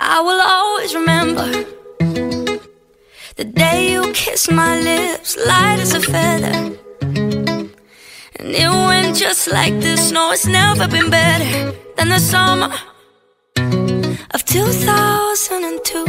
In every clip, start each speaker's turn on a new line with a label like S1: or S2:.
S1: I will always remember the day you kissed my lips, light as a feather. And it went just like this. No, it's never been better than the summer of 2002.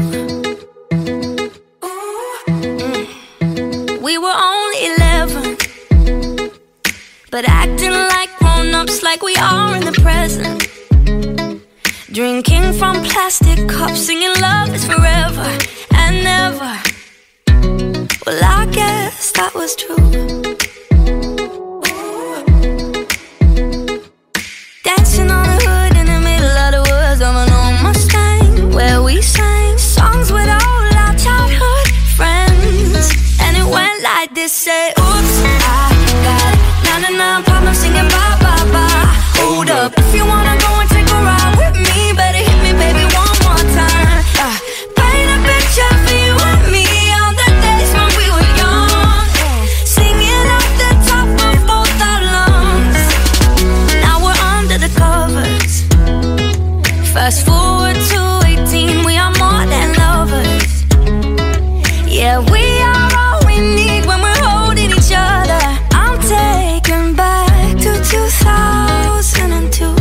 S1: We were only 11, but acting like grown-ups, like we are in the present. Drinking from plastic cups, singing love is forever and never. Well, I guess that was true. Dancing on the hood in the middle of the woods of an old Mustang, where we sang songs with all our childhood friends. And it went like this, say, oops, I got 99 problems singing bye, bye, bye. Hold up, if you wanna go and take a ride with me, better hit me, baby, one more time. Paint a picture for you and me on the days when we were young, singing off the top of both our lungs. Now we're under the covers. Fast forward to 18, we are more than lovers. Yeah, we are all we need when we're holding each other. I'm taken back to 2002.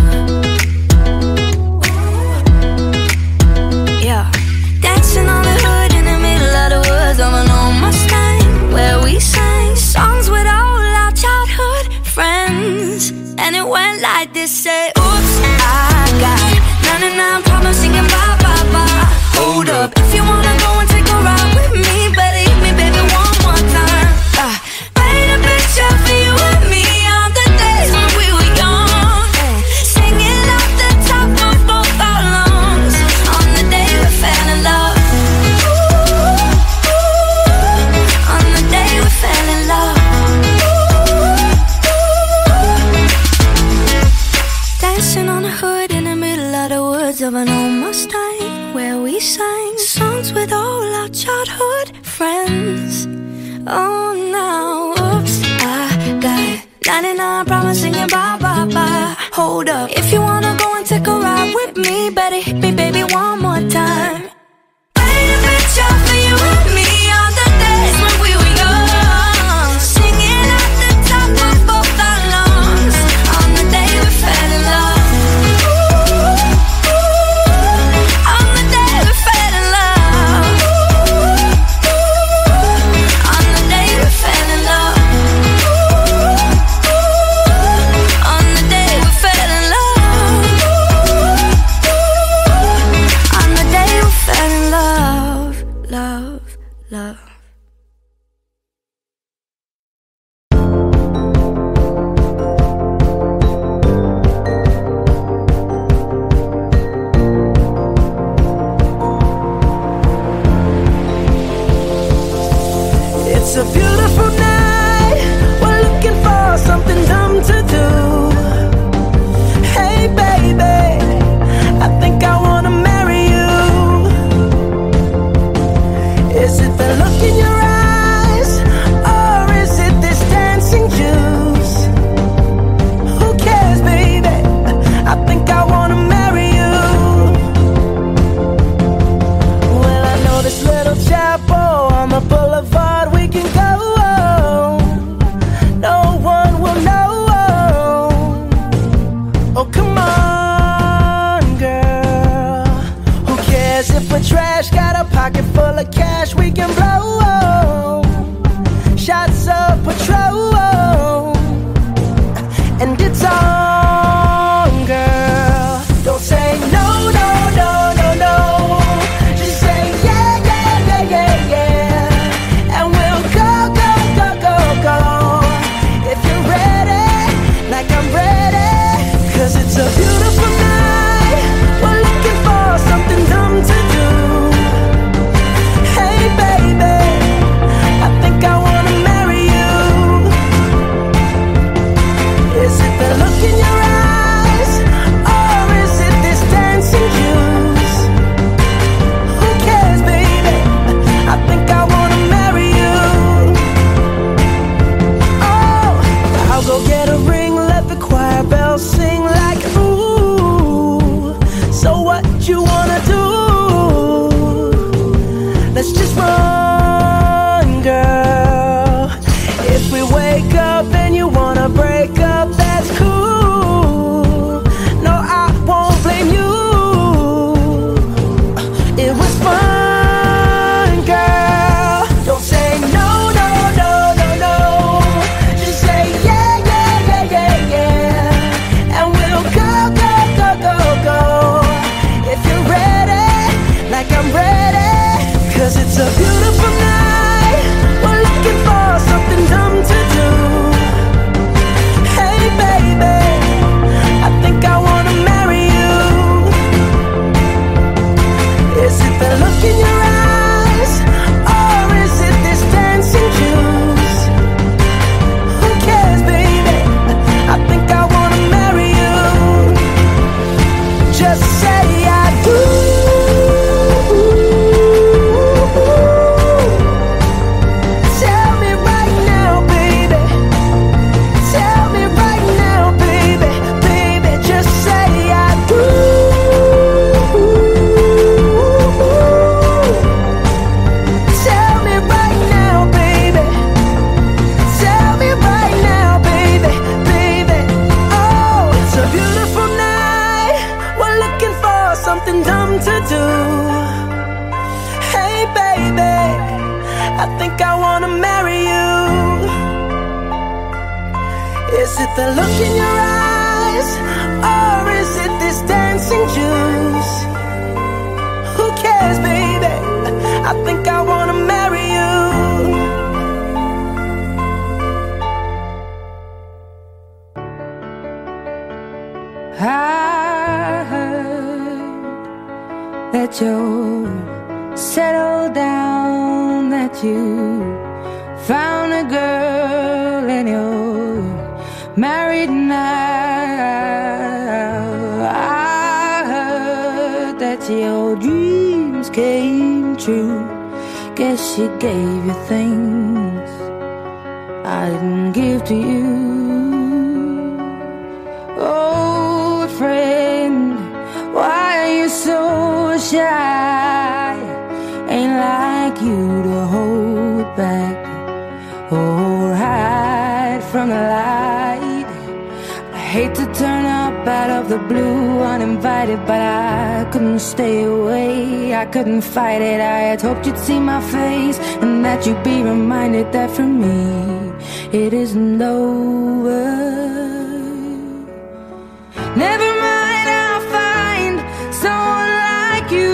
S1: Yeah, dancing on the hood in the middle of the woods of an old Mustang, where we sang songs with all our childhood friends. And it went like this, say, oops, I got 99 problems singing bye, bye, bye. Hold up, if you wanna go and take a ride with me, better hit me, baby, one more time. Paint a picture for you and me on the days when we were young, singing off the top of both our lungs on the day we fell in love. On the day we fell in love. Dancing on the hood in the middle of the woods of an old Mustang, where we sang songs with all our childhood friends. Oh, now, oops, I got 99 problems singing bye, bye, bye. Hold up, if you wanna go and take a ride with me, better hit me, baby, one more time. Paint a picture for you and me on the days when we were young, singing at the top of both our lungs on the day we fell in love. On the day we fell in love. On the day we fell in love. On the day we fell in love. On the day we fell in love. Love, love.
S2: It's a beautiful night. We're looking for something dumb to do. Hey baby, I think I wanna marry you. Is it the look in your eyes, or is it this dancing juice? Who cares, baby? I think I wanna marry you. Well, I know this little chapel on the boulevard we can go. No one will know. Oh, come on, girl. Who cares if we're trash? Got a pocket full of cash we can blow. Shots of Patrol, and it's on, girl. Don't say no, no, no, no, no. Just say yeah, yeah, yeah, yeah, yeah. And we'll go, go, go, go, go. If you're ready, like I'm ready. 'Cause it's a beautiful night. We're looking for something dumb to do. Hey baby, let's just run, girl. If we wake up and you wanna break up, that's cool. No, I won't blame you. It was fun, girl. Don't say no, no, no, no, no. Just say yeah, yeah, yeah, yeah, yeah. And we'll go, go, go, go, go. If you're ready, like I'm ready. 'Cause it's a beautiful night. We're looking for something dumb to do. Hey baby, I think I wanna marry you. Is it the look in your eyes, or is it this dancing juice? Who cares, baby? I think I wanna marry you. Just say I do. Tell me right now, baby. Tell me right now, baby. Baby, just say I do. Tell me right now, baby. Tell me right now, baby. Baby, oh, it's a beautiful night. We're looking for something dumb to do. Hey baby, I think I wanna marry you. Is it the look in your eyes, or is it this dancing juice? Who cares, baby? I think I wanna marry you.
S3: I heard that you're settled down, that you found a girl and you're married now. I heard that your dreams came true. Guess she gave you things I didn't give to you. Old friend, why are you so shy? Ain't like you to hold back or hide from the light. I hate to turn up out of the blue uninvited, but I couldn't stay away, I couldn't fight it. I had hoped you'd see my face and that you'd be reminded that for me it isn't over. Never mind, I'll find someone like you.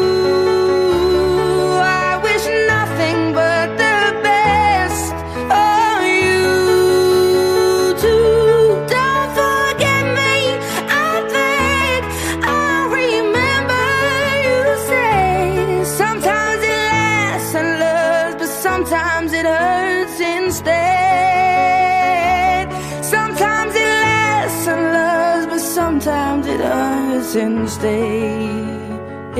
S3: I wish nothing but the best for you too. Don't forget me, I think I'll remember you say sometimes it lasts and loves, but sometimes it hurts instead. Sometimes it lasts and loves, but sometimes it hurts instead.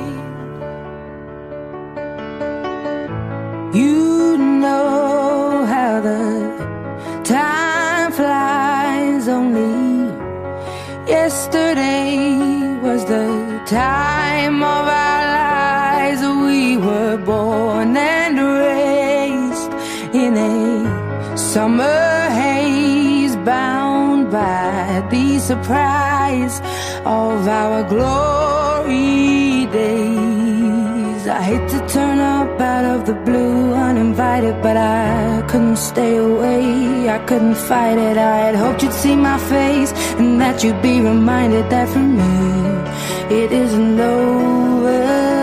S3: You know how the time flies. Only yesterday was the time of our lives. We were born and raised in a summer haze, bound by the surprise of our glory days. I hate to turn up out of the blue uninvited, but I couldn't stay away, I couldn't fight it. I had hoped you'd see my face and that you'd be reminded that for me it isn't over.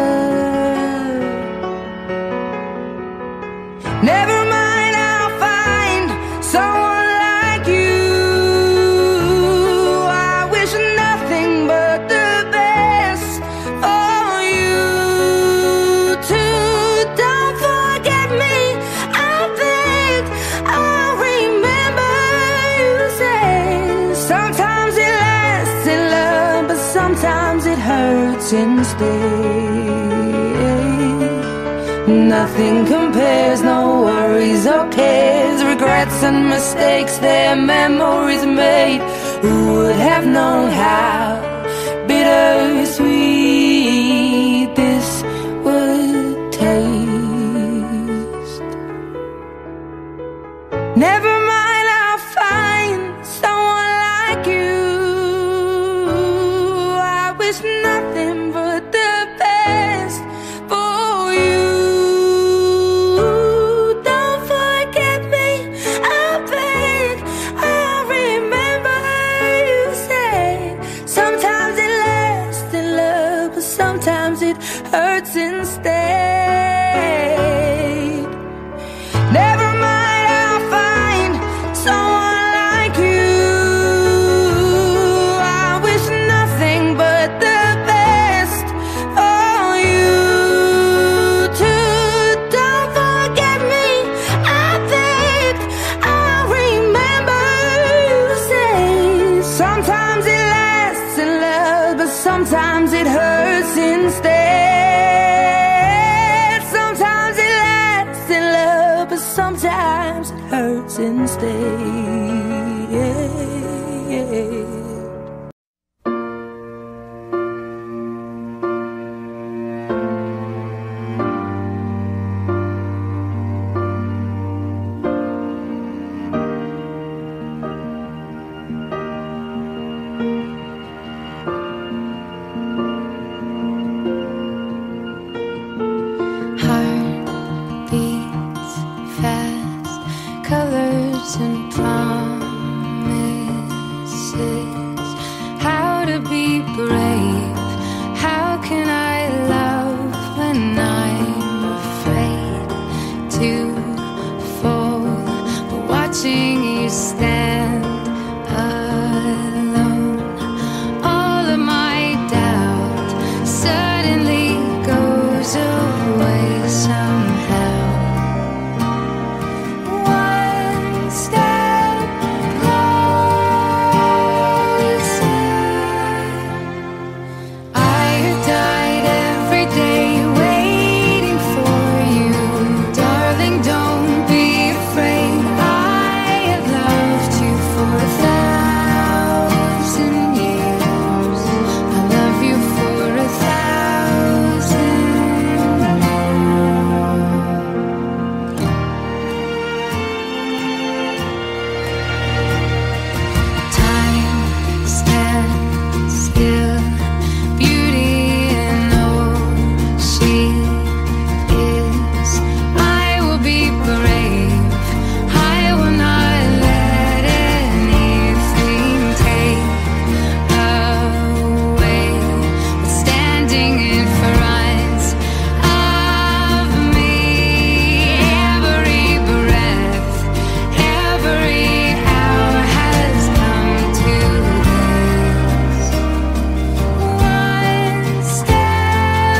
S3: Never mind, I'll find someone like you. I wish nothing but the best for you too. Don't forget me, I think I'll remember you say sometimes it lasts in love, but sometimes it hurts instead. Nothing compares, no worries or cares, regrets and mistakes, their memories made. Who would have known how bittersweet this would taste? sometimes it hurts instead. Never mind, I'll find someone like you. I wish nothing but the best for you too. Don't forget me, I think I'll remember you say. Sometimes it lasts in love, but sometimes it hurts instead. Sometimes it lasts in love, but sometimes it hurts instead.
S4: Heart beats fast, colors and promises. How to be brave? How can I love when I'm afraid to fall? But watching you stand alone, all of my doubt suddenly goes away somehow. One step closer. I have died every day waiting for you. Darling, don't be afraid. I have loved you for 1,000 years. I love you for 1,000 more. Time stands still, beauty in all she is. I will be brave. I will not let anything take away what's standing in front of me. Every breath, every hour has come to this. One step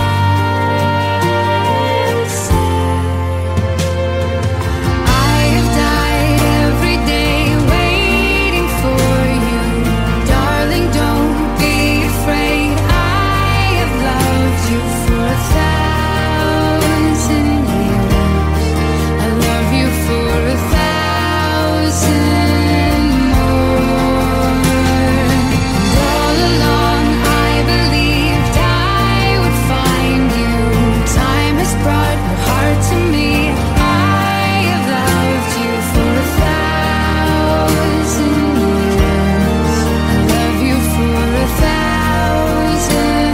S4: closer. I have died every day waiting for you. Darling, don't be afraid. I have loved you for 1,000 years. I love you for 1,000 more. And all along I believed I would find you. Time has brought your heart to me. I have loved you for 1,000 years. I love you for 1,000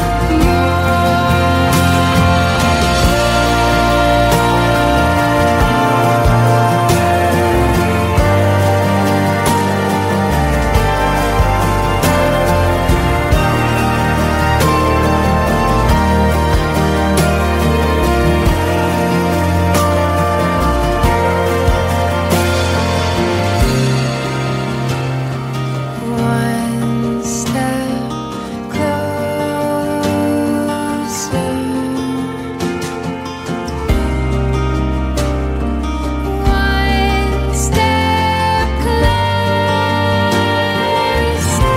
S4: One step closer. One step closer.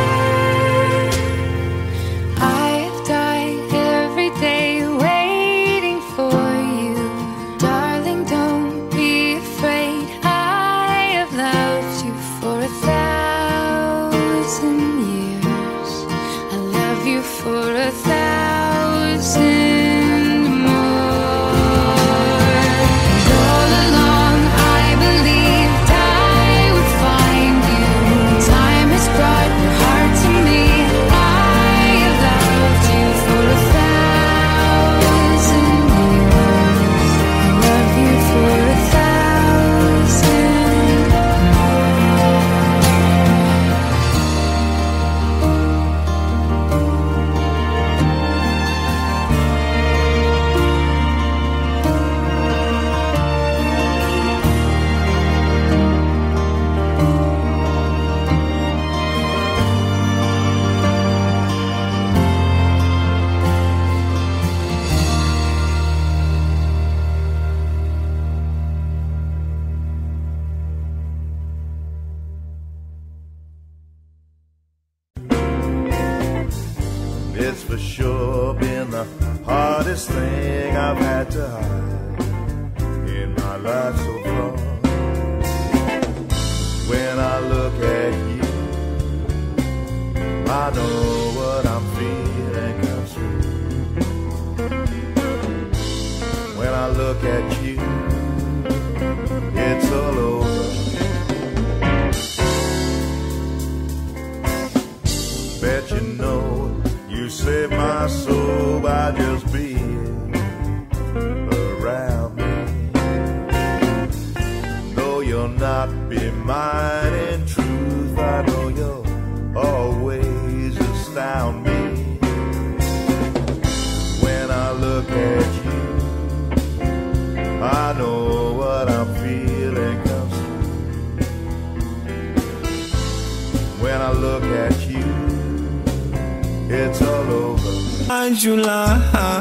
S4: I've died every day waiting for you. Darling, don't be afraid. I have loved you for 1,000 years. I love you for 1,000 more. And all along I believed I would find you. Time has brought your heart to me. I have loved you for 1,000 years. I love you for 1,000 more.
S5: hardest thing I've had to hide in my life so far. When I look at you, I know what I'm feeling comes through. When I look at you, it's all over. Bet you know you saved my soul by just being around me. Though you'll not be mine in truth, I know you'll always astound me. When I look at you, I know what I'm feeling comes through. When I look at you, it's all over.
S6: Why'd you lie?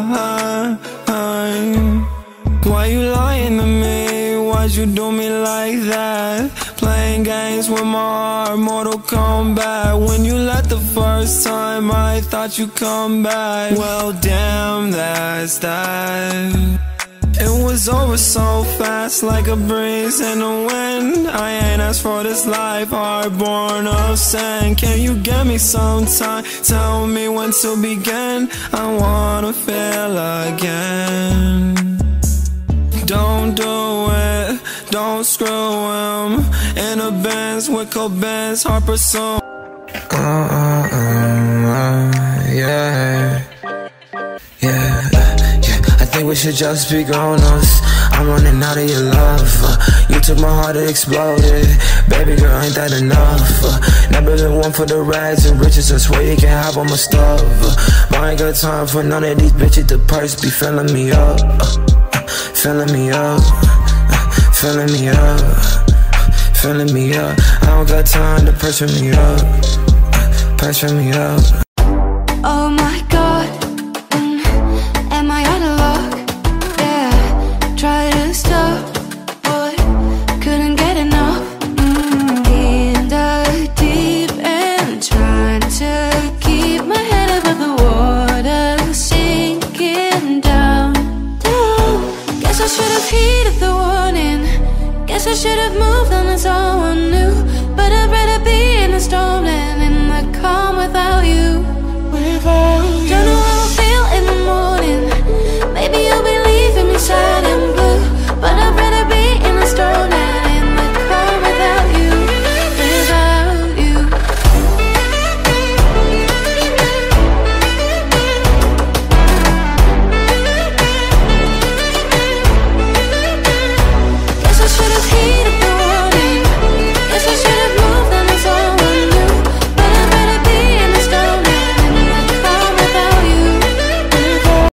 S6: Why you lying to me? Why'd you do me like that? Playing games with my heart, Mortal Kombat. When you left the first time, I thought you'd come back. Well, damn, that's that. It was over so fast, like a breeze in the wind. I ain't asked for this life, heart born of sin. Can you give me some time? Tell me when to begin. I wanna feel again. Don't do it, don't screw him. In a Benz with Benz, heart pursue. Yeah. I think we should just be grown-ups. I'm running out of your love. You took my heart, it exploded. Baby girl, ain't that enough? Never been one for the rags and riches. I swear you can have all my stuff. But I ain't got time for none of these bitches. The purse be filling me up, filling me up, filling me up, filling me up. I don't got time to pressure me up, pressure me up.
S4: Oh my God, am I out of luck? Yeah, try to stop, but couldn't get enough. In the deep end, trying to keep my head above the water, sinking down, down. Guess I should have heeded the warning. Guess I should have moved on to someone new. But I'd rather be in the storm than in the calm.